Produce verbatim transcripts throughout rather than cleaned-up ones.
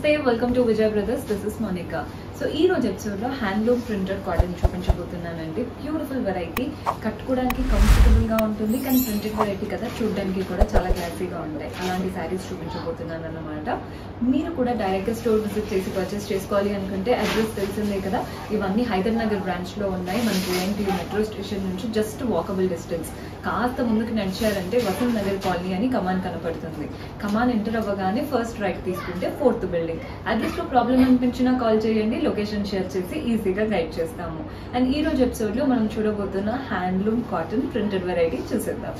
నమస్తే, welcome to Vijay brothers. This is Monica. So ఈ రోజు ఎపిసోడ్ లో హ్యాండ్లూమ్ ప్రింటెడ్ కాటన్ చూపించబోతున్నానండి. బ్యూటిఫుల్ వెరైటీ, కట్టుకోవడానికి కంఫర్టబుల్ గా ఉంటుంది, కానీ ప్రింటెడ్ వెరైటీ కదా, చూడడానికి కూడా చాలా క్లాసీగా ఉంటాయి. అలాంటి శారీస్ చూపించబోతున్నాను అన్నమాట. మీరు కూడా డైరెక్ట్ గా స్టోర్ విజిట్ చేసి పర్చేస్ చేసుకోవాలి అనుకుంటే అడ్రస్ తెలిసిందే కదా, ఇవన్నీ హైదర్ నగర్ బ్రాంచ్ లో ఉన్నాయి. మన జేఎన్టీ మెట్రో స్టేషన్ నుంచి జస్ట్ వాకబుల్ డిస్టెన్స్. కాస్త ముందుకు నడిచారంటే వసంత్ నగర్ కాలనీ అని కమాన్ కనపడుతుంది. కమాన్ ఎంటర్ అవ్వగానే ఫస్ట్ రైట్ తీసుకుంటే ఫోర్త్ బిల్డింగ్. అడ్రస్ లో ప్రాబ్లం అనిపించినా కాల్ చేయండి, లొకేషన్ షేర్ చేసి ఈజీగా గైడ్ చేస్తాము. అండ్ ఈ రోజు ఎపిసోడ్ లో మనం చూడబోతున్న హ్యాండ్లూమ్ కాటన్ ప్రింటెడ్ వెరైటీ చూసేద్దాం.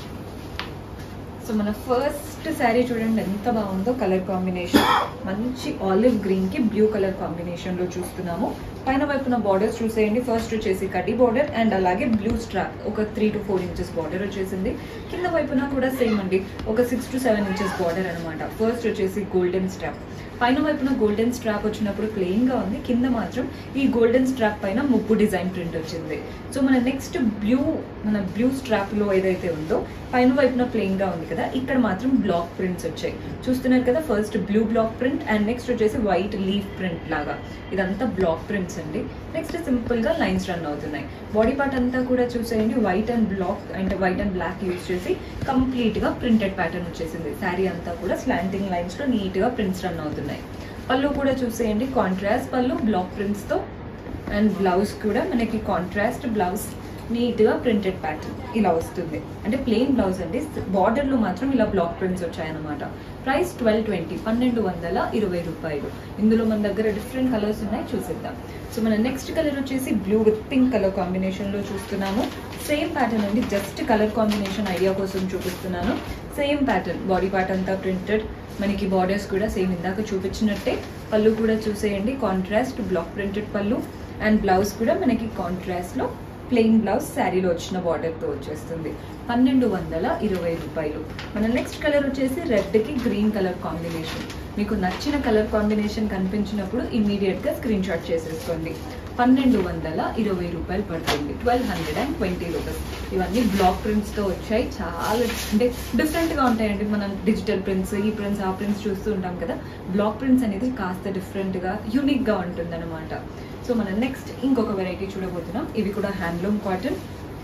సో మన ఫస్ట్ శారీ చూడండి ఎంత బాగుందో, కలర్ కాంబినేషన్ మంచి ఆలివ్ గ్రీన్ కి బ్లూ కలర్ కాంబినేషన్ లో చూస్తున్నాము. పైన వైపున బార్డర్స్ చూసేయండి. ఫస్ట్ వచ్చేసి కడ్డీ బార్డర్ అండ్ అలాగే బ్లూ స్ట్రాప్ ఒక three to four inches border వచ్చేసింది. కింద వైపున కూడా సేమ్ అండి, ఒక six to seven inches border అనమాట. ఫస్ట్ వచ్చేసి గోల్డెన్ స్ట్రాప్. పైన వైపున గోల్డెన్ స్ట్రాప్ వచ్చినప్పుడు ప్లెయిన్ గా ఉంది, కింద మాత్రం ఈ గోల్డెన్ స్ట్రాప్ పైన ముగ్గు డిజైన్ ప్రింట్ వచ్చింది. సో మన నెక్స్ట్ బ్లూ మన బ్లూ స్ట్రాప్ లో ఏదైతే ఉందో పైన వైపున ప్లెయిన్ గా ఉంది కదా, ఇక్కడ మాత్రం బ్లాక్ ప్రింట్స్ వచ్చాయి. చూస్తున్నారు కదా, first blue block print and next వచ్చేసి వైట్ లీఫ్ ప్రింట్ లాగా, ఇదంతా బ్లాక్ ప్రింట్స్ అండి. నెక్స్ట్ సింపుల్ గా లైన్స్ రన్ అవుతున్నాయి. బాడీ పార్ట్ అంతా కూడా చూసేయండి, వైట్ అండ్ బ్లాక్ అంటే వైట్ అండ్ బ్లాక్ యూజ్ చేసి కంప్లీట్ గా ప్రింటెడ్ ప్యాటర్న్ వచ్చేసింది. శారీ అంతా కూడా స్లాంటింగ్ లైన్స్ లో నీట్ గా ప్రింట్స్ రన్ అవుతున్నాయి. పళ్ళు కూడా చూసేయండి, కాంట్రాస్ట్ పళ్ళు బ్లాక్ ప్రింట్స్ తో, అండ్ బ్లౌజ్ కూడా మనకి కాంట్రాస్ట్ బ్లౌజ్, నీట్ గా ప్రింటెడ్ ప్యాటర్న్ ఇలా వస్తుంది. అంటే ప్లెయిన్ బ్లౌజ్ అండి, బార్డర్ లో మాత్రం ఇలా బ్లాక్ ప్రింట్స్ వచ్చాయన్నమాట. ప్రైస్ ట్వెల్వ్ ట్వంటీ పన్నెండు వందల ఇరవై రూపాయలు. ఇందులో మన దగ్గర డిఫరెంట్ కలర్స్ ఉన్నాయి, చూసిద్దాం. సో మన నెక్స్ట్ కలర్ వచ్చేసి blue with pink colour combination లో చూస్తున్నాము. సేమ్ ప్యాటర్న్ అండి, జస్ట్ కలర్ కాంబినేషన్ ఐడియా కోసం చూపిస్తున్నాను. సేమ్ ప్యాటర్న్, బాడీ పార్ట్ అంతా ప్రింటెడ్, మనకి బార్డర్స్ కూడా సేమ్ ఇందాక చూపించినట్టే. పళ్ళు కూడా చూసేయండి, కాంట్రాస్ట్ బ్లాక్ ప్రింటెడ్ పళ్ళు అండ్ బ్లౌజ్ కూడా మనకి కాంట్రాస్ట్ లో ప్లెయిన్ బ్లౌజ్ శారీలో వచ్చిన బార్డర్ తో వచ్చేస్తుంది. పన్నెండు వందల ఇరవై రూపాయలు. మన నెక్స్ట్ కలర్ వచ్చేసి రెడ్ కి గ్రీన్ కలర్ కాంబినేషన్. మీకు నచ్చిన కలర్ కాంబినేషన్ కనిపించినప్పుడు ఇమీడియట్ గా స్క్రీన్ షాట్ చేసేసుకోండి. పన్నెండు వందల ఇరవై రూపాయలు పడుతుంది, twelve hundred and twenty rupees. ఇవన్నీ బ్లాక్ ప్రింట్స్ తో వచ్చాయి, చాలా అంటే డిఫరెంట్ గా ఉంటాయండి. మనం డిజిటల్ ప్రింట్స్, ఈ ప్రింట్స్, ఆ ప్రింట్స్ చూస్తూ ఉంటాం కదా, బ్లాక్ ప్రింట్స్ అనేది కాస్త డిఫరెంట్ గా యూనిక్ గా ఉంటుంది అనమాట. సో మనం నెక్స్ట్ ఇంకొక వెరైటీ చూడబోతున్నాం. ఇవి కూడా handloom cotton.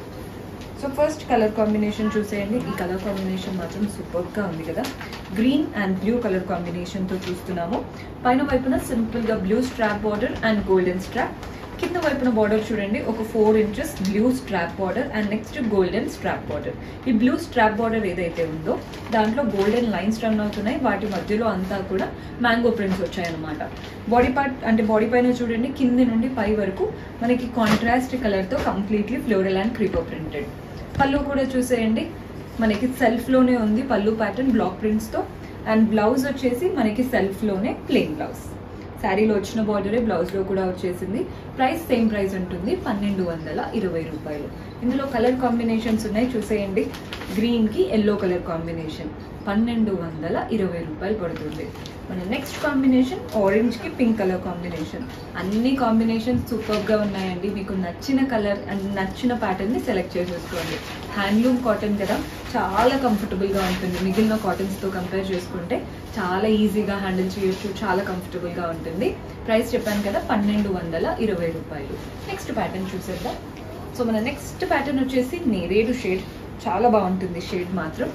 So first colour combination చూసేయండి, ఈ కలర్ కాంబినేషన్ మాత్రం సూపర్ గా ఉంది కదా, green and blue colour combination తో చూస్తున్నాము. పైన వైపున సింపుల్ గా blue strap border and golden strap. కింద వైపున బార్డర్ చూడండి, ఒక four inches blue strap border and next golden strap border. ఈ బ్లూ స్ట్రాప్ బార్డర్ ఏదైతే ఉందో దాంట్లో గోల్డెన్ లైన్స్ రన్ అవుతున్నాయి, వాటి మధ్యలో అంతా కూడా మ్యాంగో ప్రింట్స్ వచ్చాయన్నమాట. బాడీ పార్ట్ అంటే బాడీ పైన చూడండి, కింది నుండి పై వరకు మనకి కాంట్రాస్ట్ కలర్ తో completely floral and creeper printed. పళ్ళు కూడా చూసేయండి, మనకి సెల్ఫ్ లోనే ఉంది పళ్ళు ప్యాటర్న్ బ్లాక్ ప్రింట్స్ తో, అండ్ బ్లౌజ్ వచ్చేసి మనకి సెల్ఫ్ లోనే ప్లెయిన్ బ్లౌజ్. శారీలో వచ్చిన బార్డరే బ్లౌజ్ లో కూడా వచ్చేసింది. ప్రైస్ సేమ్ ప్రైస్ ఉంటుంది, పన్నెండు వందల ఇరవై రూపాయలు. ఇందులో కలర్ కాంబినేషన్స్ ఉన్నాయి, చూసేయండి. గ్రీన్ కి ఎల్లో కలర్ కాంబినేషన్, పన్నెండు వందల ఇరవై రూపాయలు పడుతుంది. మన నెక్స్ట్ కాంబినేషన్ ఆరెంజ్ కి పింక్ కలర్ కాంబినేషన్. అన్ని కాంబినేషన్స్ సూపర్ గా ఉన్నాయండి. మీకు నచ్చిన కలర్ అండ్ నచ్చిన ప్యాటర్న్ ని సెలెక్ట్ చేసేసుకోండి. హ్యాండ్లూమ్ కాటన్ కదా, చాలా కంఫర్టబుల్ గా ఉంటుంది. మిగిలిన కాటన్స్ తో కంపేర్ చేసుకుంటే చాలా ఈజీగా హ్యాండిల్ చేయొచ్చు, చాలా కంఫర్టబుల్ గా ఉంటుంది. ప్రైస్ చెప్పాను కదా, పన్నెండు వందల ఇరవై రూపాయలు. నెక్స్ట్ ప్యాటర్న్ చూసేద్దాం. సో మన నెక్స్ట్ ప్యాటర్న్ వచ్చేసి నేరేడు షేడ్, చాలా బాగుంటుంది షేడ్ మాత్రం.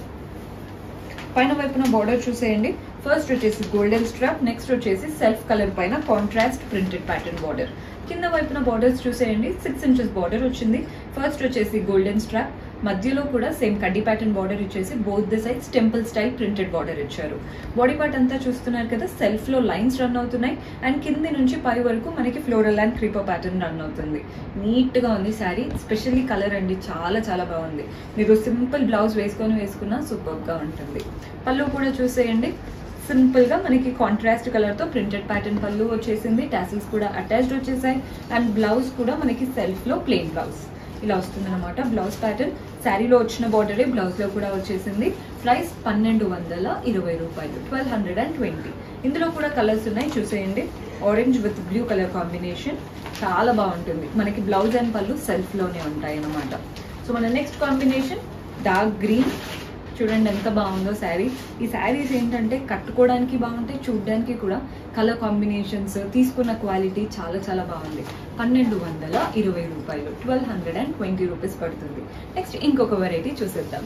పైన వైపున బార్డర్ చూసేయండి, ఫస్ట్ వచ్చేసి గోల్డెన్ స్ట్రాప్, నెక్స్ట్ వచ్చేసి సెల్ఫ్ కలర్ పైన కాంట్రాస్ట్ ప్రింటెడ్ ప్యాటర్న్ బార్డర్. కింద వైపున బార్డర్స్ చూసేయండి, సిక్స్ ఇంచెస్ బార్డర్ వచ్చింది. ఫస్ట్ వచ్చేసి గోల్డెన్ స్ట్రాప్, మధ్యలో కూడా సేమ్ కడ్డీ ప్యాటర్న్ బార్డర్ ఇచ్చేసి both the sides temple style printed border ఇచ్చారు. బాడీ పార్ట్ అంతా చూస్తున్నారు కదా, సెల్ఫ్ లో లైన్స్ రన్ అవుతున్నాయి అండ్ కింది నుంచి పై వరకు మనకి floral and creeper pattern run అవుతుంది. నీట్ గా ఉంది శారీ, స్పెషల్లీ కలర్ అండి, చాలా చాలా బాగుంది. మీరు సింపుల్ బ్లౌజ్ వేసుకొని వేసుకున్నా సూపర్ గా ఉంటుంది. పళ్ళు కూడా చూసేయండి, సింపుల్ గా మనకి కాంట్రాస్ట్ కలర్ తో ప్రింటెడ్ ప్యాటర్న్ పళ్ళు వచ్చేసింది. టాసిల్స్ కూడా అటాచ్డ్ వచ్చేసాయి అండ్ బ్లౌజ్ కూడా మనకి సెల్ఫ్ లో ప్లెయిన్ బ్లౌజ్ ఇలా వస్తుంది అనమాట. బ్లౌజ్ ప్యాటర్న్ శారీలో వచ్చిన బార్డరే బ్లౌజ్ లో కూడా వచ్చేసింది. ప్రైస్ పన్నెండు వందల ఇరవై రూపాయలు, ట్వెల్వ్ హండ్రెడ్ అండ్ ట్వంటీ. ఇందులో కూడా కలర్స్ ఉన్నాయి, చూసేయండి. Orange with blue colour combination చాలా బాగుంటుంది. మనకి బ్లౌజ్ అండ్ పళ్ళు సెల్ఫ్ లోనే ఉంటాయి అన్నమాట. సో మన నెక్స్ట్ కాంబినేషన్ డార్క్ గ్రీన్ చూడండి ఎంత బాగుందో శారీ. ఈ శారీస్ ఏంటంటే కట్టుకోవడానికి బాగుంటాయి, చూడడానికి కూడా కలర్ కాంబినేషన్స్, తీసుకున్న క్వాలిటీ చాలా చాలా బాగుంది. పన్నెండు వందల ఇరవై రూపాయలు twelve hundred and twenty rupees పడుతుంది. నెక్స్ట్ ఇంకొక వెరైటీ చూసేద్దాం.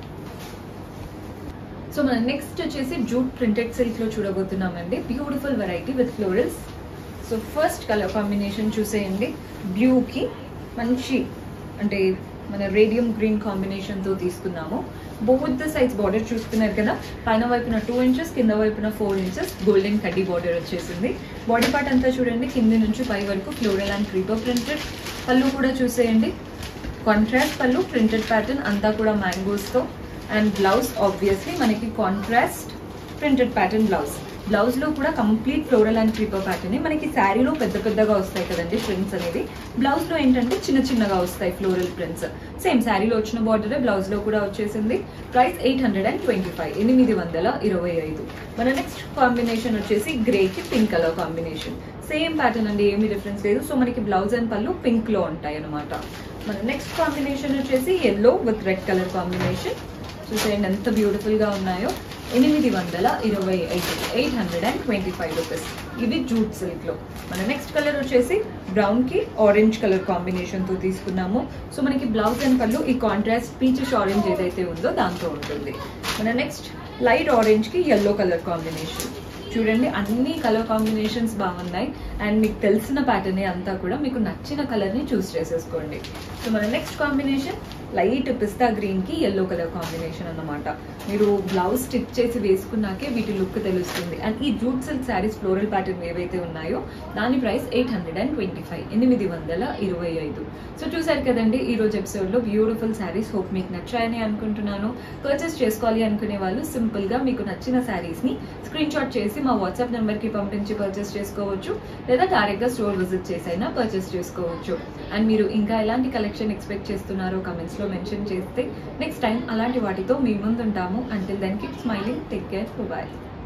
సో మనం నెక్స్ట్ వచ్చేసి జూట్ ప్రింటెడ్ సిల్క్ లో చూడబోతున్నామండి. Beautiful variety with florals. So first colour combination చూసేయండి. బ్లూకి మంచి అంటే మన రేడియం గ్రీన్ కాంబినేషన్తో తీసుకున్నాము. బోత్ ద సైడ్స్ బార్డర్ చూస్తున్నారు కదా, పైన వైపున టూ ఇంచెస్ కింద వైపున ఫోర్ ఇంచెస్ గోల్డెన్ కడ్డీ బార్డర్ వచ్చేసింది. బాడీ పార్ట్ అంతా చూడండి కింది నుంచి పై వరకు ఫ్లోరల్ అండ్ క్రీపర్ ప్రింటెడ్. పళ్ళు కూడా చూసేయండి, కాంట్రాస్ట్ పళ్ళు, ప్రింటెడ్ ప్యాటర్న్ అంతా కూడా మ్యాంగోస్తో. అండ్ బ్లౌజ్ ఆబ్వియస్లీ మనకి contrast printed pattern blouse. Blouse లో కూడా complete floral and creeper pattern. మనకి శారీలో పెద్ద పెద్దగా వస్తాయి కదండి ప్రింట్స్ అనేది, బ్లౌజ్ లో ఏంటంటే చిన్న చిన్నగా వస్తాయి ఫ్లోరల్ ప్రింట్స్. సేమ్ శారీలో వచ్చిన బార్డరే బ్లౌజ్ లో కూడా వచ్చేసింది. Price eight hundred and twenty five ఎనిమిది వందల ఇరవై ఐదు. మన నెక్స్ట్ కాంబినేషన్ వచ్చేసి గ్రే కి pink colour combination. Same pattern అండి, ఏమీ డిఫరెన్స్ లేదు. సో మనకి బ్లౌజ్ అండ్ పళ్ళు పింక్ లో ఉంటాయి అనమాట. మన నెక్స్ట్ కాంబినేషన్ వచ్చేసి yellow with red colour combination. చూసేయండి ఎంత బ్యూటిఫుల్ గా ఉన్నాయో. ఎనిమిది వందల ఇరవై ఐదు eight hundred and twenty five rupees. ఇవి జూట్ సిల్క్ లో. మన నెక్స్ట్ కలర్ వచ్చేసి బ్రౌన్ కి ఆరెంజ్ కలర్ కాంబినేషన్ తో తీసుకున్నాము. సో మనకి బ్లౌజ్ అండ్ పళ్ళు ఈ కాంట్రాస్ట్ పీచెస్ ఆరెంజ్ ఏదైతే ఉందో దాంతో ఉంటుంది. మన నెక్స్ట్ లైట్ ఆరెంజ్ కి ఎల్లో కలర్ కాంబినేషన్. చూడండి అన్ని కలర్ కాంబినేషన్స్ బాగున్నాయి. అండ్ మీకు తెలిసిన ప్యాటర్న్ అంతా కూడా మీకు నచ్చిన కలర్ ని చూస్ చేసేసుకోండి. సో మన next combination light pista green కి ఎల్లో కలర్ కాంబినేషన్ అన్నమాట. మీరు బ్లౌజ్ స్టిచ్ చేసి వేసుకున్నాకే వీటి లుక్ తెలుస్తుంది. అండ్ ఈ jute silk saris floral pattern ఏవైతే ఉన్నాయో దాని price eight hundred and twenty five ఎనిమిది వందల ఇరవై ఐదు. సో చూసారు కదండి ఈ రోజు ఎపిసోడ్ లో బ్యూటిఫుల్ శారీస్. హోప్ మీకు నచ్చాయని అనుకుంటున్నాను. పర్చేస్ చేసుకోవాలి అనుకునే వాళ్ళు సింపుల్ గా మీకు నచ్చిన శారీస్ ని స్క్రీన్ షాట్ చేసి మా వాట్సాప్ నెంబర్ కి పంపించి పర్చేస్ చేసుకోవచ్చు, లేదా డైరెక్ట్ గా స్టోర్ విజిట్ చేసి అయినా పర్చేస్ చేసుకోవచ్చు. అండ్ మీరు ఇంకా ఎలాంటి కలెక్షన్ ఎక్స్పెక్ట్ చేస్తున్నారో కమెంట్స్ లో మెన్షన్ చేస్తే నెక్స్ట్ టైం అలాంటి వాటితో మీ ముందు ఉంటాము. Until then, keep smiling. Take care. Bye bye.